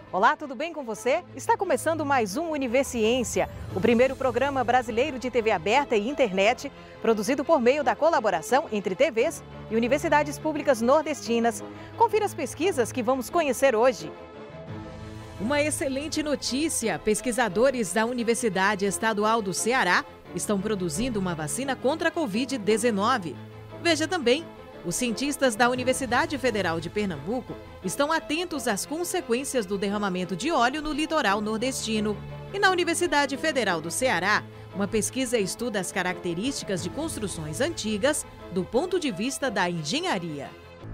Olá, tudo bem com você? Está começando mais um Universiência, o primeiro programa brasileiro de TV aberta e internet, produzido por meio da colaboração entre TVs e universidades públicas nordestinas. Confira as pesquisas que vamos conhecer hoje. Uma excelente notícia! Pesquisadores da Universidade Estadual do Ceará estão produzindo uma vacina contra a Covid-19. Veja também, os cientistas da Universidade Federal de Pernambuco estão atentos às consequências do derramamento de óleo no litoral nordestino. E na Universidade Federal do Ceará, uma pesquisa estuda as características de construções antigas do ponto de vista da engenharia.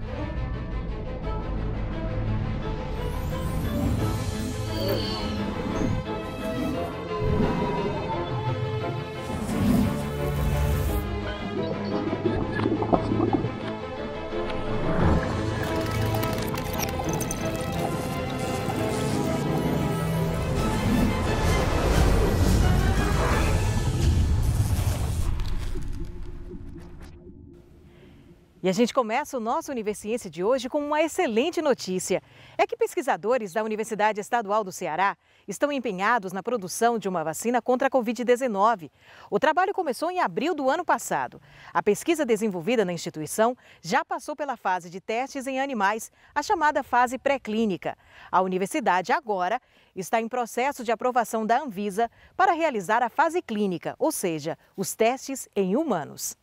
E a gente começa o nosso Universiência de hoje com uma excelente notícia. É que pesquisadores da Universidade Estadual do Ceará estão empenhados na produção de uma vacina contra a Covid-19. O trabalho começou em abril do ano passado. A pesquisa desenvolvida na instituição já passou pela fase de testes em animais, a chamada fase pré-clínica. A universidade agora está em processo de aprovação da Anvisa para realizar a fase clínica, ou seja, os testes em humanos.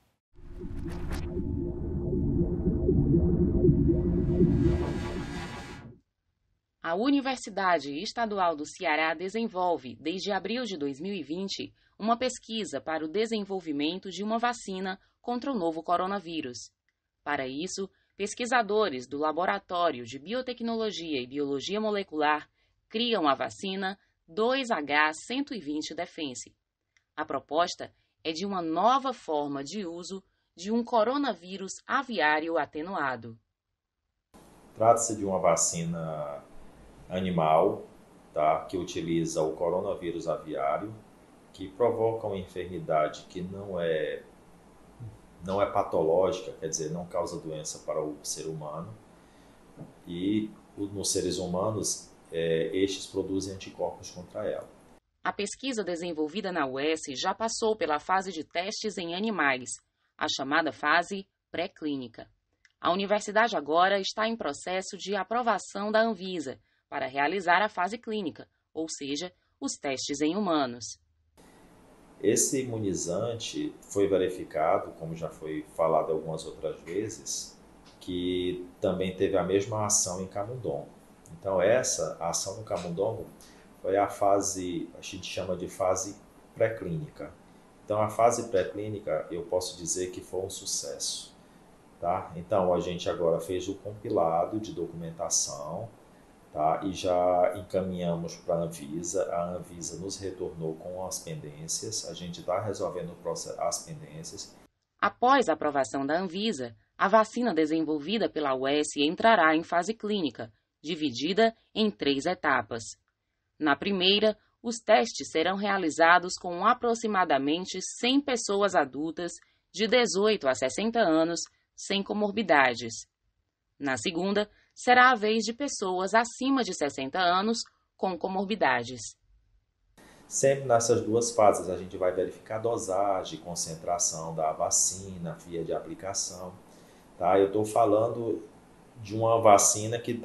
A Universidade Estadual do Ceará desenvolve, desde abril de 2020, uma pesquisa para o desenvolvimento de uma vacina contra o novo coronavírus. Para isso, pesquisadores do Laboratório de Biotecnologia e Biologia Molecular criam a vacina 2H120 Defense. A proposta é de uma nova forma de uso de um coronavírus aviário atenuado. Trata-se de uma vacina animal, tá, que utiliza o coronavírus aviário, que provoca uma enfermidade que não é patológica, quer dizer, não causa doença para o ser humano. E nos seres humanos, estes produzem anticorpos contra ela. A pesquisa desenvolvida na UES já passou pela fase de testes em animais, a chamada fase pré-clínica. A universidade agora está em processo de aprovação da Anvisa para realizar a fase clínica, ou seja, os testes em humanos. Esse imunizante foi verificado, como já foi falado algumas outras vezes, que também teve a mesma ação em camundongo. Então essa ação no camundongo foi a fase, a gente chama de fase pré-clínica. Então a fase pré-clínica eu posso dizer que foi um sucesso. Tá? Então a gente agora fez o compilado de documentação, tá? E já encaminhamos para a Anvisa nos retornou com as pendências, a gente está resolvendo as pendências. Após a aprovação da Anvisa, a vacina desenvolvida pela UES entrará em fase clínica, dividida em 3 etapas. Na primeira, os testes serão realizados com aproximadamente 100 pessoas adultas de 18 a 60 anos, sem comorbidades. Na segunda, será a vez de pessoas acima de 60 anos com comorbidades. Sempre nessas duas fases a gente vai verificar a dosagem, concentração da vacina, via de aplicação. Tá? Eu estou falando de uma vacina que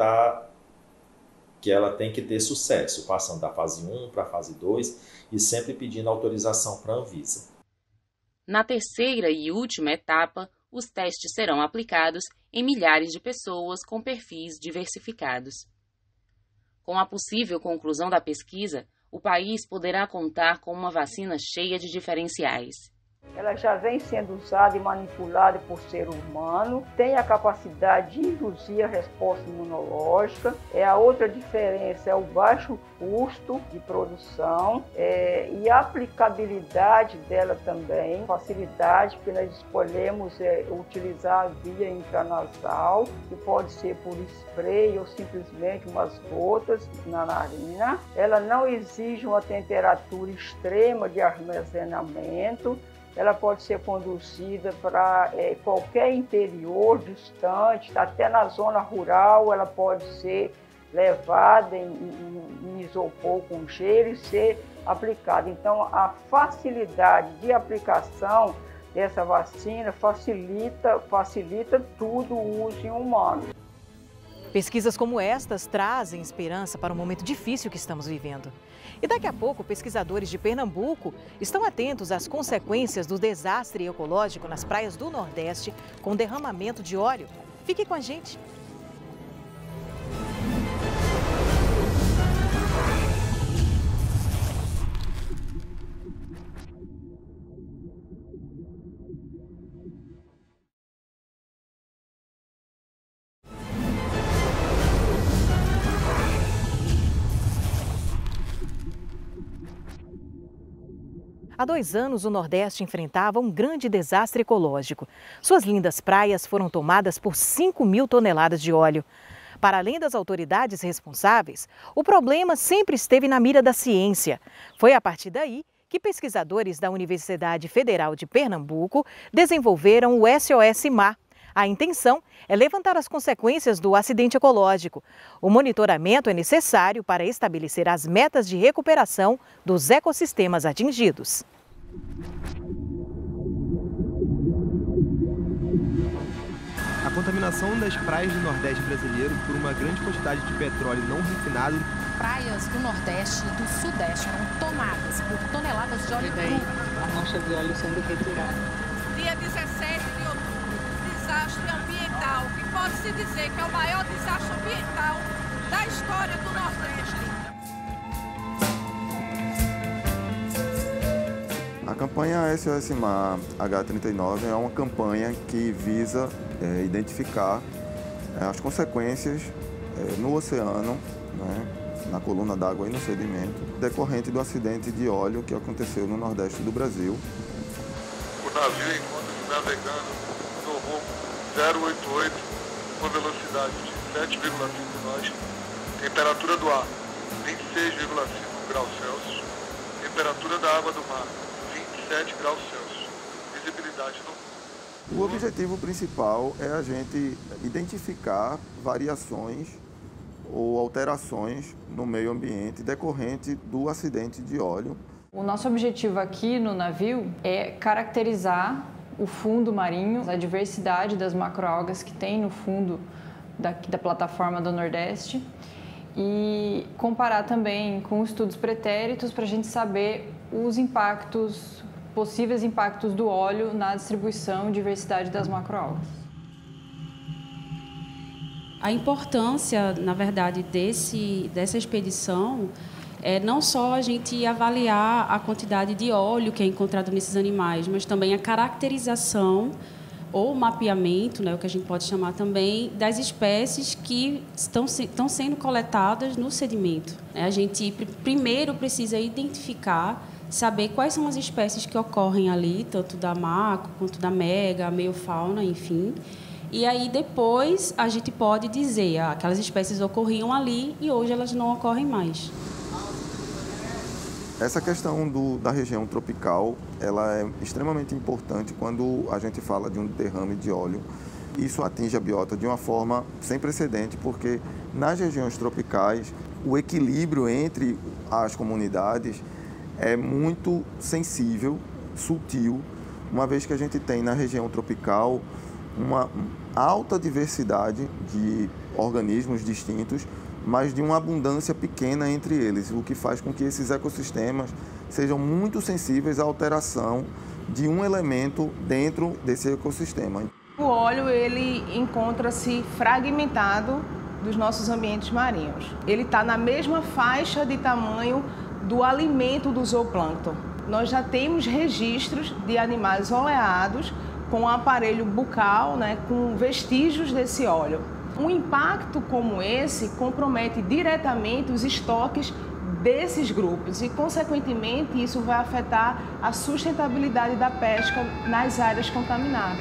ela tem que ter sucesso, passando da fase 1 para a fase 2 e sempre pedindo autorização para a Anvisa. Na terceira e última etapa, os testes serão aplicados em milhares de pessoas com perfis diversificados. Com a possível conclusão da pesquisa, o país poderá contar com uma vacina cheia de diferenciais. Ela já vem sendo usada e manipulada por ser humano, tem a capacidade de induzir a resposta imunológica. A outra diferença é o baixo custo de produção e a aplicabilidade dela também, facilidade, porque nós escolhemos utilizar a via intranasal, que pode ser por spray ou simplesmente umas gotas na narina. Ela não exige uma temperatura extrema de armazenamento. Ela pode ser conduzida para qualquer interior distante, até na zona rural ela pode ser levada em isopor com gelo e ser aplicada. Então, a facilidade de aplicação dessa vacina facilita tudo o uso em humanos. Pesquisas como estas trazem esperança para o momento difícil que estamos vivendo. E daqui a pouco, pesquisadores de Pernambuco estão atentos às consequências do desastre ecológico nas praias do Nordeste com derramamento de óleo. Fique com a gente. Há 2 anos, o Nordeste enfrentava um grande desastre ecológico. Suas lindas praias foram tomadas por 5.000 toneladas de óleo. Para além das autoridades responsáveis, o problema sempre esteve na mira da ciência. Foi a partir daí que pesquisadores da Universidade Federal de Pernambuco desenvolveram o SOS Mar. A intenção é levantar as consequências do acidente ecológico. O monitoramento é necessário para estabelecer as metas de recuperação dos ecossistemas atingidos. A contaminação das praias do Nordeste brasileiro por uma grande quantidade de petróleo não refinado. Praias do Nordeste e do Sudeste eram tomadas por toneladas de óleo cru. A mancha de óleo sendo retirada. Dia 17 de outubro, desastre ambiental, que pode-se dizer que é o maior desastre ambiental da história do Nordeste. A campanha SOS Mar H39 é uma campanha que visa identificar as consequências no oceano, né, na coluna d'água e no sedimento, decorrente do acidente de óleo que aconteceu no Nordeste do Brasil. O navio encontra-se navegando no rumo 088 com velocidade de 7,5 nós, temperatura do ar 26,5 graus Celsius, temperatura da água do mar 27 graus Celsius, visibilidade no... O objetivo principal é a gente identificar variações ou alterações no meio ambiente decorrente do acidente de óleo. O nosso objetivo aqui no navio é caracterizar o fundo marinho, a diversidade das macroalgas que tem no fundo da plataforma do Nordeste e comparar também com estudos pretéritos para a gente saber os impactos, possíveis impactos do óleo na distribuição e diversidade das macroalgas. A importância, na verdade, dessa expedição é não só a gente avaliar a quantidade de óleo que é encontrado nesses animais, mas também a caracterização ou mapeamento, né, o que a gente pode chamar também, das espécies que estão sendo coletadas no sedimento. A gente primeiro precisa identificar, saber quais são as espécies que ocorrem ali, tanto da macro quanto da mega, a meiofauna, enfim. E aí depois a gente pode dizer aquelas espécies ocorriam ali e hoje elas não ocorrem mais. Essa questão da região tropical, ela é extremamente importante quando a gente fala de um derrame de óleo. Isso atinge a biota de uma forma sem precedente, porque nas regiões tropicais o equilíbrio entre as comunidades é muito sensível, sutil, uma vez que a gente tem na região tropical uma alta diversidade de organismos distintos, mas de uma abundância pequena entre eles, o que faz com que esses ecossistemas sejam muito sensíveis à alteração de um elemento dentro desse ecossistema. O óleo ele encontra-se fragmentado dos nossos ambientes marinhos. Ele está na mesma faixa de tamanho do alimento do zooplâncton. Nós já temos registros de animais oleados com aparelho bucal, né, com vestígios desse óleo. Um impacto como esse compromete diretamente os estoques desses grupos e, consequentemente, isso vai afetar a sustentabilidade da pesca nas áreas contaminadas.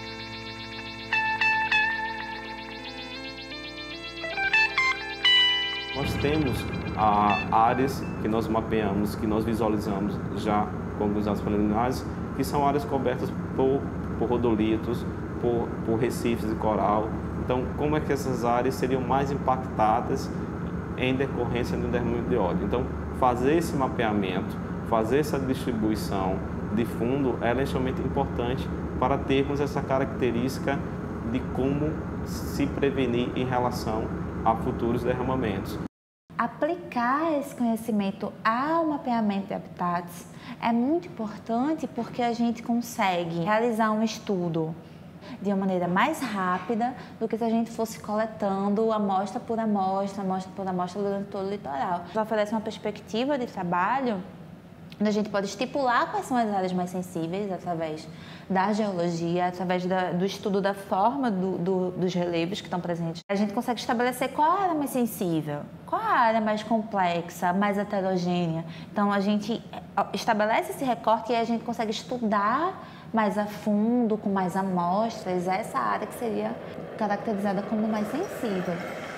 Nós temos áreas que nós mapeamos, que nós visualizamos já com alguns dados preliminares, que são áreas cobertas por rodolitos, por recifes de coral. Então, como é que essas áreas seriam mais impactadas em decorrência do derrame de óleo. Então, fazer esse mapeamento, fazer essa distribuição de fundo, ela é extremamente importante para termos essa característica de como se prevenir em relação a futuros derramamentos. Aplicar esse conhecimento ao mapeamento de habitats é muito importante porque a gente consegue realizar um estudo de uma maneira mais rápida do que se a gente fosse coletando amostra por amostra durante todo o litoral. Já oferece uma perspectiva de trabalho onde a gente pode estipular quais são as áreas mais sensíveis através da geologia, através do estudo da forma dos relevos que estão presentes. A gente consegue estabelecer qual a área mais sensível, qual a área mais complexa, mais heterogênea. Então, a gente estabelece esse recorte e a gente consegue estudar mais a fundo, com mais amostras, essa área que seria caracterizada como mais sensível.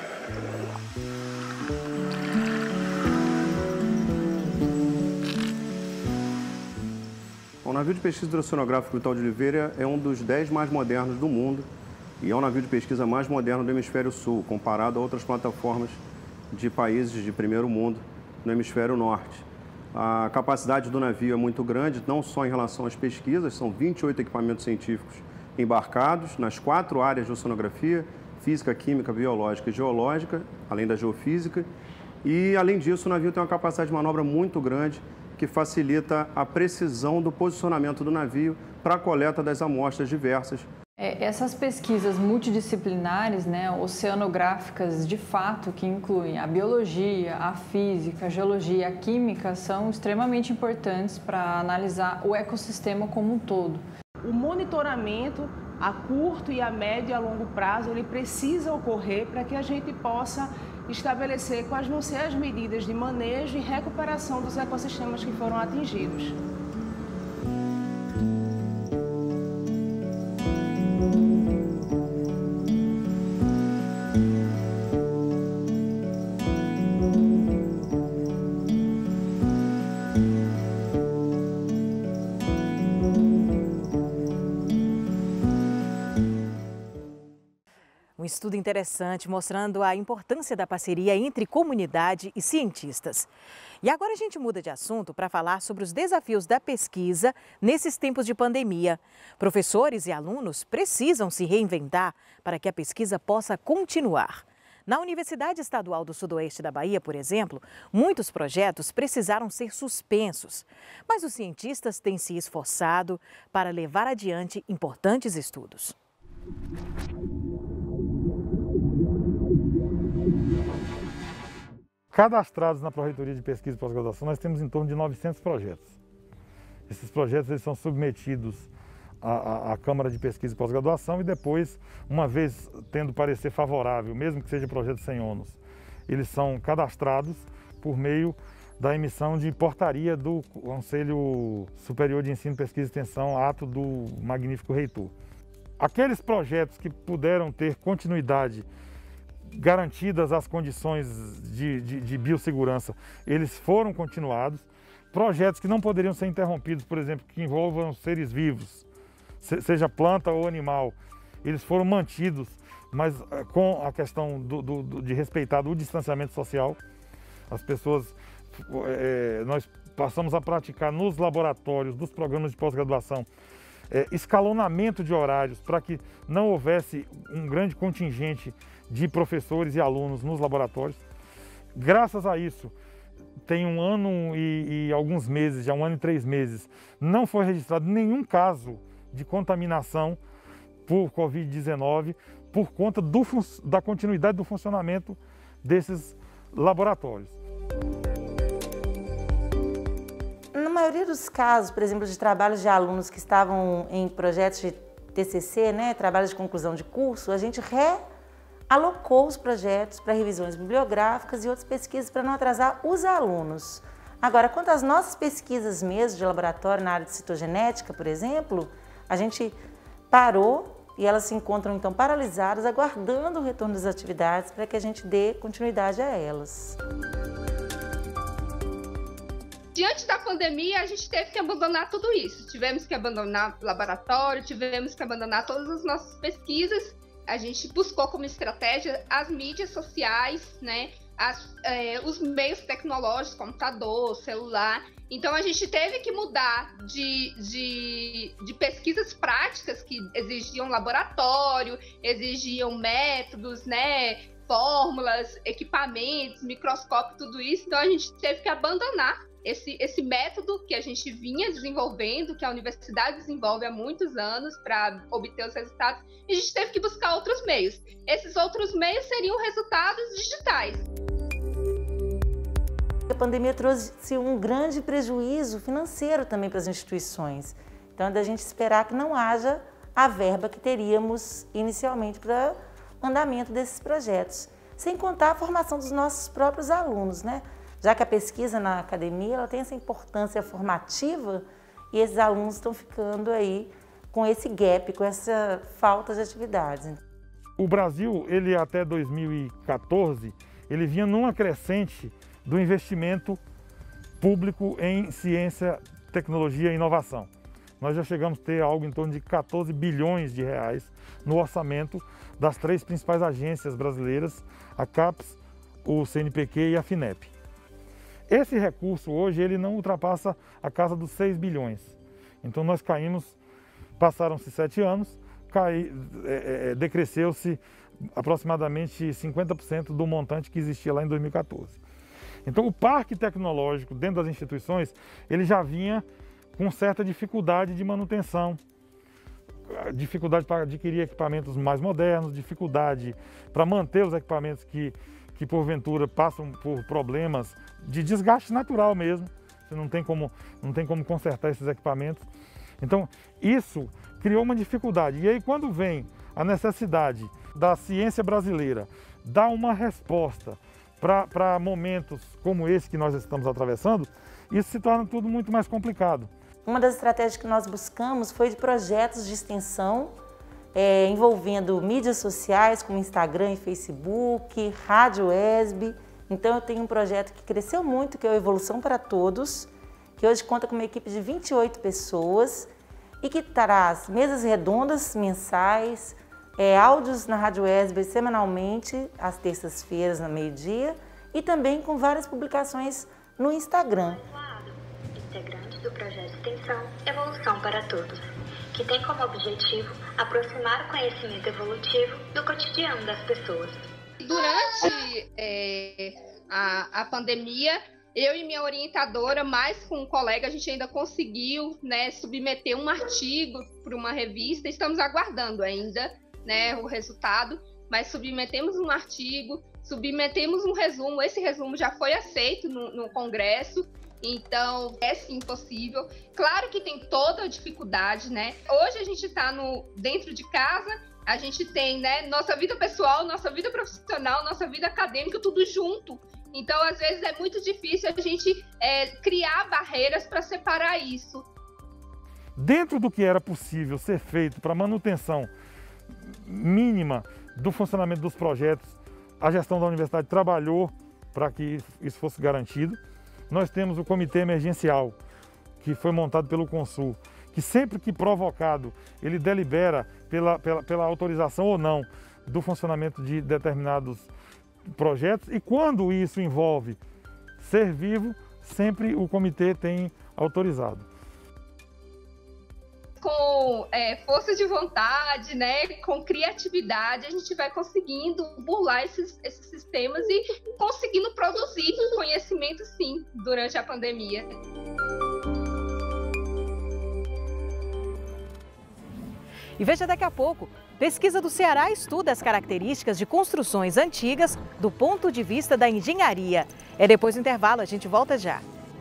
O navio de pesquisa hidroceanográfica Vital de Oliveira é um dos 10 mais modernos do mundo e é o navio de pesquisa mais moderno do Hemisfério Sul, comparado a outras plataformas de países de primeiro mundo no Hemisfério Norte. A capacidade do navio é muito grande, não só em relação às pesquisas, são 28 equipamentos científicos embarcados nas 4 áreas de oceanografia, física, química, biológica e geológica, além da geofísica. E, além disso, o navio tem uma capacidade de manobra muito grande, que facilita a precisão do posicionamento do navio para a coleta das amostras diversas. Essas pesquisas multidisciplinares, oceanográficas, de fato, que incluem a biologia, a física, a geologia, a química, são extremamente importantes para analisar o ecossistema como um todo. O monitoramento a curto e a médio e a longo prazo, ele precisa ocorrer para que a gente possa estabelecer quais vão ser as medidas de manejo e recuperação dos ecossistemas que foram atingidos. Um estudo interessante mostrando a importância da parceria entre comunidade e cientistas. E agora a gente muda de assunto para falar sobre os desafios da pesquisa nesses tempos de pandemia. Professores e alunos precisam se reinventar para que a pesquisa possa continuar. Na Universidade Estadual do Sudoeste da Bahia, por exemplo, muitos projetos precisaram ser suspensos. Mas os cientistas têm se esforçado para levar adiante importantes estudos. Cadastrados na Pró-Reitoria de Pesquisa e Pós-Graduação, nós temos em torno de 900 projetos. Esses projetos eles são submetidos à Câmara de Pesquisa e Pós-Graduação e depois, uma vez tendo parecer favorável, mesmo que seja projeto sem ônus, eles são cadastrados por meio da emissão de portaria do Conselho Superior de Ensino, Pesquisa e Extensão, ato do magnífico reitor. Aqueles projetos que puderam ter continuidade, garantidas as condições de biossegurança, eles foram continuados. Projetos que não poderiam ser interrompidos, por exemplo, que envolvam seres vivos, seja planta ou animal, eles foram mantidos, mas com a questão de respeitar o distanciamento social. As pessoas, nós passamos a praticar nos laboratórios dos programas de pós-graduação escalonamento de horários para que não houvesse um grande contingente de professores e alunos nos laboratórios. Graças a isso, tem 1 ano e alguns meses, já 1 ano e 3 meses, não foi registrado nenhum caso de contaminação por Covid-19 por conta da continuidade do funcionamento desses laboratórios. Na maioria dos casos, por exemplo, de trabalhos de alunos que estavam em projetos de TCC, trabalhos de conclusão de curso, a gente realocou os projetos para revisões bibliográficas e outras pesquisas para não atrasar os alunos. Agora, quanto às nossas pesquisas mesmo de laboratório na área de citogenética, por exemplo, a gente parou e elas se encontram então paralisadas, aguardando o retorno das atividades para que a gente dê continuidade a elas. Diante da pandemia, a gente teve que abandonar tudo isso. Tivemos que abandonar o laboratório, tivemos que abandonar todas as nossas pesquisas. A gente buscou como estratégia as mídias sociais, os meios tecnológicos, computador, celular. Então, a gente teve que mudar de pesquisas práticas que exigiam laboratório, exigiam métodos, né, fórmulas, equipamentos, microscópio, tudo isso. Então, a gente teve que abandonar esse método que a gente vinha desenvolvendo, que a universidade desenvolve há muitos anos para obter os resultados, e a gente teve que buscar outros meios. Esses outros meios seriam resultados digitais. A pandemia trouxe um grande prejuízo financeiro também para as instituições. Então, é da gente esperar que não haja a verba que teríamos inicialmente para o andamento desses projetos. Sem contar a formação dos nossos próprios alunos, né? Já que a pesquisa na academia ela tem essa importância formativa e esses alunos estão ficando aí com esse gap, com essa falta de atividades. O Brasil, ele até 2014, ele vinha numa crescente do investimento público em ciência, tecnologia e inovação. Nós já chegamos a ter algo em torno de 14 bilhões de reais no orçamento das 3 principais agências brasileiras, a CAPES, o CNPq e a FINEP. Esse recurso hoje ele não ultrapassa a casa dos 6 bilhões. Então nós caímos, passaram-se 7 anos, decresceu-se aproximadamente 50% do montante que existia lá em 2014. Então o parque tecnológico dentro das instituições, ele já vinha com certa dificuldade de manutenção, dificuldade para adquirir equipamentos mais modernos, dificuldade para manter os equipamentos que porventura passam por problemas de desgaste natural mesmo. Você não tem como consertar esses equipamentos. Então isso criou uma dificuldade. E aí quando vem a necessidade da ciência brasileira dar uma resposta para momentos como esse que nós estamos atravessando, isso se torna tudo muito mais complicado. Uma das estratégias que nós buscamos foi de projetos de extensão envolvendo mídias sociais como Instagram e Facebook, Rádio ESB. Então eu tenho um projeto que cresceu muito, que é o Evolução para Todos, que hoje conta com uma equipe de 28 pessoas e que traz mesas redondas mensais, áudios na Rádio ESB semanalmente, às terças-feiras, no meio-dia, e também com várias publicações no Instagram. Integrante do projeto de extensão Evolução para Todos, que tem como objetivo aproximar o conhecimento evolutivo do cotidiano das pessoas. Durante a pandemia, eu e minha orientadora, mais com um colega, a gente ainda conseguiu, né, submeter um artigo para uma revista. Estamos aguardando ainda, né, o resultado, mas submetemos um artigo, submetemos um resumo. Esse resumo já foi aceito no Congresso. Então, é sim possível. Claro que tem toda a dificuldade, né? Hoje a gente está dentro de casa, a gente tem, né, nossa vida pessoal, nossa vida profissional, nossa vida acadêmica, tudo junto. Então, às vezes, é muito difícil a gente criar barreiras para separar isso. Dentro do que era possível ser feito para manutenção mínima do funcionamento dos projetos, a gestão da universidade trabalhou para que isso fosse garantido. Nós temos o comitê emergencial, que foi montado pelo Consul, que sempre que provocado, ele delibera pela autorização ou não do funcionamento de determinados projetos, e quando isso envolve ser vivo, sempre o comitê tem autorizado. Com força de vontade, né, com criatividade, a gente vai conseguindo burlar esses sistemas e conseguindo produzir conhecimento, sim, durante a pandemia. E veja daqui a pouco, pesquisa do Ceará estuda as características de construções antigas do ponto de vista da engenharia. Depois do intervalo, a gente volta já.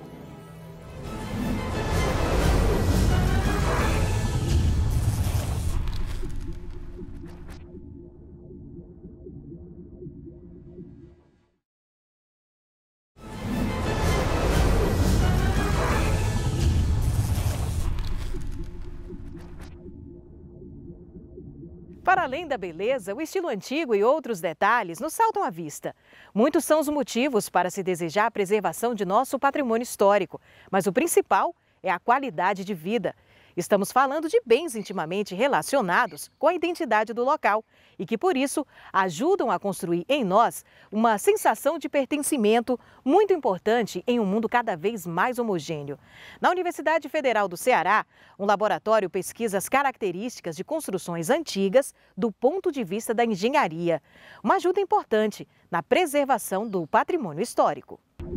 Para além da beleza, o estilo antigo e outros detalhes nos saltam à vista. Muitos são os motivos para se desejar a preservação de nosso patrimônio histórico, mas o principal é a qualidade de vida. Estamos falando de bens intimamente relacionados com a identidade do local e que, por isso, ajudam a construir em nós uma sensação de pertencimento muito importante em um mundo cada vez mais homogêneo. Na Universidade Federal do Ceará, um laboratório pesquisa as características de construções antigas do ponto de vista da engenharia. Uma ajuda importante na preservação do patrimônio histórico.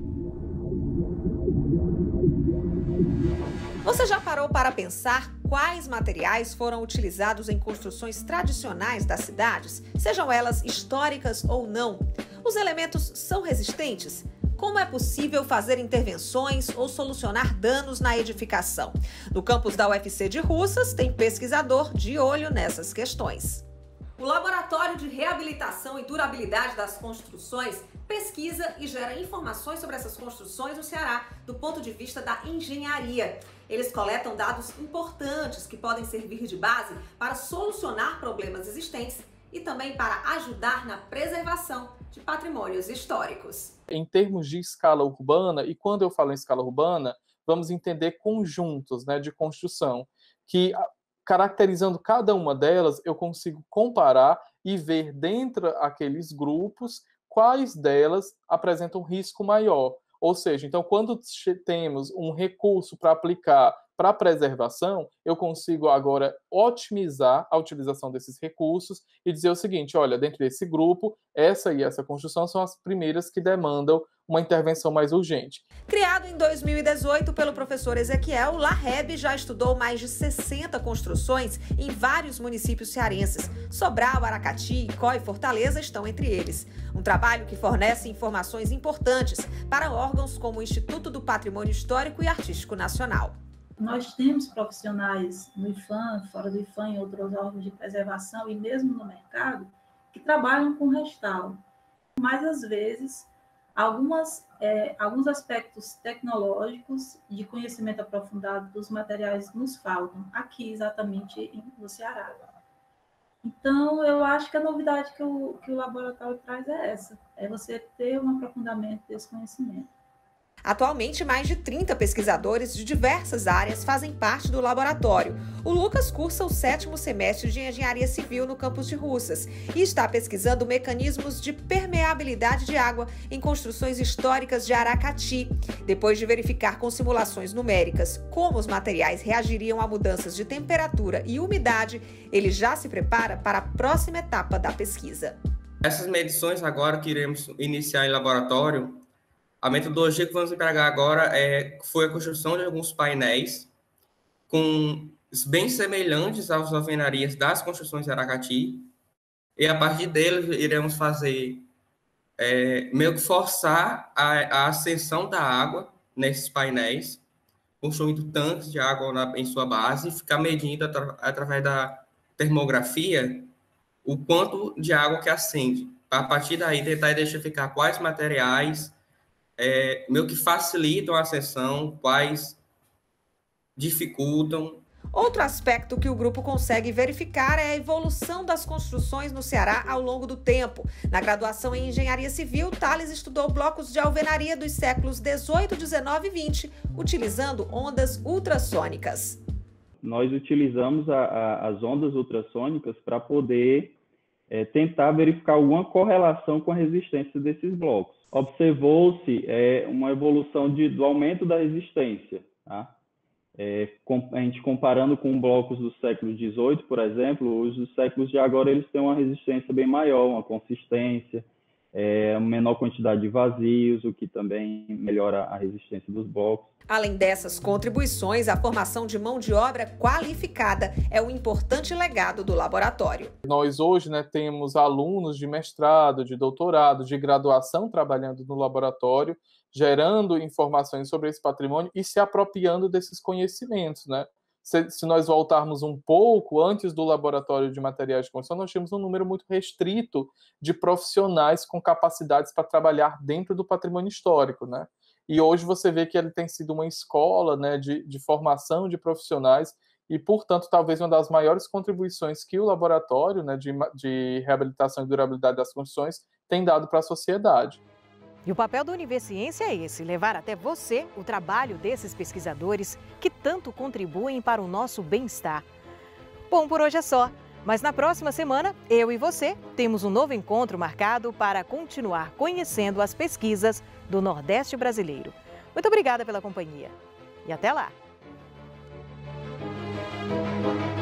Você já parou para pensar quais materiais foram utilizados em construções tradicionais das cidades, sejam elas históricas ou não? Os elementos são resistentes? Como é possível fazer intervenções ou solucionar danos na edificação? No campus da UFC de Russas, tem pesquisador de olho nessas questões. O Laboratório de Reabilitação e Durabilidade das Construções pesquisa e gera informações sobre essas construções no Ceará, do ponto de vista da engenharia. Eles coletam dados importantes que podem servir de base para solucionar problemas existentes e também para ajudar na preservação de patrimônios históricos. Em termos de escala urbana, e quando eu falo em escala urbana, vamos entender conjuntos, né, de construção, que caracterizando cada uma delas, eu consigo comparar e ver dentro daqueles grupos quais delas apresentam risco maior. Ou seja, então, quando temos um recurso para aplicar para a preservação, eu consigo agora otimizar a utilização desses recursos e dizer o seguinte, olha, dentro desse grupo, essa e essa construção são as primeiras que demandam uma intervenção mais urgente. Criado em 2018 pelo professor Ezequiel, o LAREB já estudou mais de 60 construções em vários municípios cearenses. Sobral, Aracati, Icó e Fortaleza estão entre eles. Um trabalho que fornece informações importantes para órgãos como o Instituto do Patrimônio Histórico e Artístico Nacional. Nós temos profissionais no IFAM, fora do IFAM, em outros órgãos de preservação e mesmo no mercado, que trabalham com restauro. Mas, às vezes, alguns aspectos tecnológicos de conhecimento aprofundado dos materiais nos faltam, aqui exatamente no Ceará. Então, eu acho que a novidade que o laboratório traz é essa, é você ter um aprofundamento desse conhecimento. Atualmente, mais de 30 pesquisadores de diversas áreas fazem parte do laboratório. O Lucas cursa o 7º semestre de Engenharia Civil no campus de Russas e está pesquisando mecanismos de permeabilidade de água em construções históricas de Aracati. Depois de verificar com simulações numéricas como os materiais reagiriam a mudanças de temperatura e umidade, ele já se prepara para a próxima etapa da pesquisa. Essas medições agora que iremos iniciar em laboratório, a metodologia que vamos empregar agora foi a construção de alguns painéis bem semelhantes às alvenarias das construções de Aracati, e a partir deles iremos fazer, meio que forçar a ascensão da água nesses painéis, construindo tanques de água em sua base, e ficar medindo através da termografia o quanto de água que ascende. A partir daí, tentar identificar quais materiais meio que facilitam a ascensão, quais dificultam. Outro aspecto que o grupo consegue verificar é a evolução das construções no Ceará ao longo do tempo. Na graduação em Engenharia Civil, Thales estudou blocos de alvenaria dos séculos 18, 19 e 20, utilizando ondas ultrassônicas. Nós utilizamos as ondas ultrassônicas para poder tentar verificar alguma correlação com a resistência desses blocos. Observou-se uma evolução do aumento da resistência, tá? A gente comparando com blocos do século XVIII, por exemplo, os dos séculos de agora eles têm uma resistência bem maior, uma consistência, menor quantidade de vazios, o que também melhora a resistência dos blocos. Além dessas contribuições, a formação de mão de obra qualificada é um importante legado do laboratório. Nós hoje, temos alunos de mestrado, de doutorado, de graduação trabalhando no laboratório, gerando informações sobre esse patrimônio e se apropriando desses conhecimentos, né? Se nós voltarmos um pouco, antes do laboratório de materiais de construção, nós tínhamos um número muito restrito de profissionais com capacidades para trabalhar dentro do patrimônio histórico, né? E hoje você vê que ele tem sido uma escola, né, de formação de profissionais e, portanto, talvez uma das maiores contribuições que o laboratório, né, de reabilitação e durabilidade das construções tem dado para a sociedade. E o papel do Universiência é esse, levar até você o trabalho desses pesquisadores que tanto contribuem para o nosso bem-estar. Bom, por hoje é só. Mas na próxima semana, eu e você temos um novo encontro marcado para continuar conhecendo as pesquisas do Nordeste brasileiro. Muito obrigada pela companhia e até lá!